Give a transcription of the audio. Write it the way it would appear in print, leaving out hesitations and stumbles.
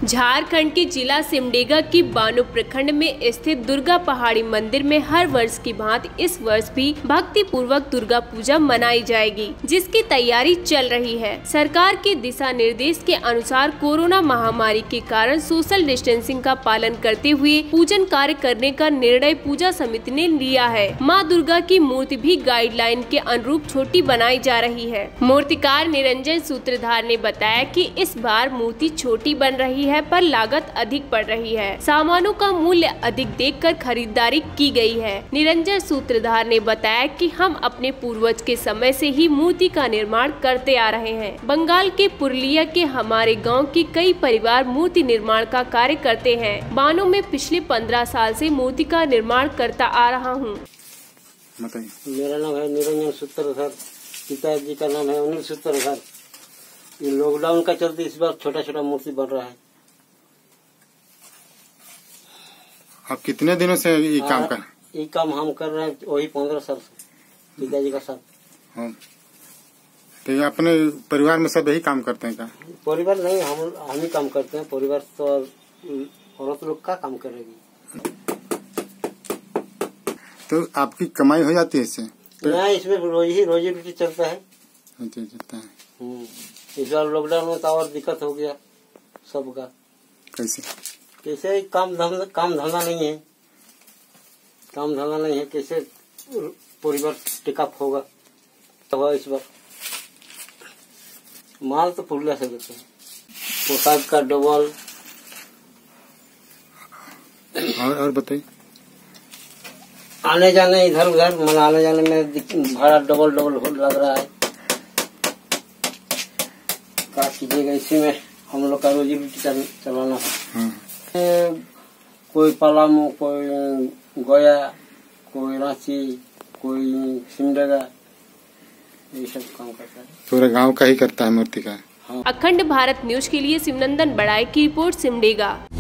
झारखंड के जिला सिमडेगा की बानो प्रखंड में स्थित दुर्गा पहाड़ी मंदिर में हर वर्ष की भांति इस वर्ष भी भक्ति पूर्वक दुर्गा पूजा मनाई जाएगी, जिसकी तैयारी चल रही है। सरकार के दिशा निर्देश के अनुसार कोरोना महामारी के कारण सोशल डिस्टेंसिंग का पालन करते हुए पूजन कार्य करने का निर्णय पूजा समिति ने लिया है। माँ दुर्गा की मूर्ति भी गाइडलाइन के अनुरूप छोटी बनाई जा रही है। मूर्तिकार निरंजन सूत्रधार ने बताया कि इस बार मूर्ति छोटी बन रही है पर लागत अधिक पड़ रही है। सामानों का मूल्य अधिक देखकर खरीदारी की गई है। निरंजन सूत्रधार ने बताया कि हम अपने पूर्वज के समय से ही मूर्ति का निर्माण करते आ रहे हैं। बंगाल के पुरुलिया के हमारे गांव के कई परिवार मूर्ति निर्माण का कार्य करते हैं। बानो में पिछले 15 साल से मूर्ति का निर्माण करता आ रहा हूँ। मेरा नाम है निरंजन सूत्रधार, पिताजी का नाम है अनिल सूत्रधार। ये लॉकडाउन का चलते इस बार छोटा छोटा मूर्ति बन रहा है। आप कितने दिनों से ये काम कर? ये काम हम कर रहे हैं वही 15 साल से पिताजी का साथ। हाँ। तो ये अपने परिवार में सब यही काम करते हैं क्या? परिवार नहीं, हम ही काम करते हैं। परिवार तो औरत लोग का काम करेगी। तो आपकी कमाई हो जाती है इससे? नहीं, इसमें रोजी रोटी चलता है। इस बार लॉकडाउन में तो और दिक्कत हो गया सबका। कैसे काम धंधा नहीं है, कैसे परिवार टिकअप होगा। तो इस बार माल तो पुरलिया से देते हैं, पोशाक का डबल। और बताइए, आने जाने इधर उधर मन आने जाने में भाड़ा डबल लग रहा है। क्या कीजिएगा, इसी में हम लोग का रोजी रोटी चलाना है। कोई पलामू, कोई गया, कोई रांची, कोई सिमडेगा, ये सब काम करता है। पूरे गांव का ही करता है मूर्ति का। अखंड भारत न्यूज के लिए शिवनंदन बड़ाई की रिपोर्ट, सिमडेगा।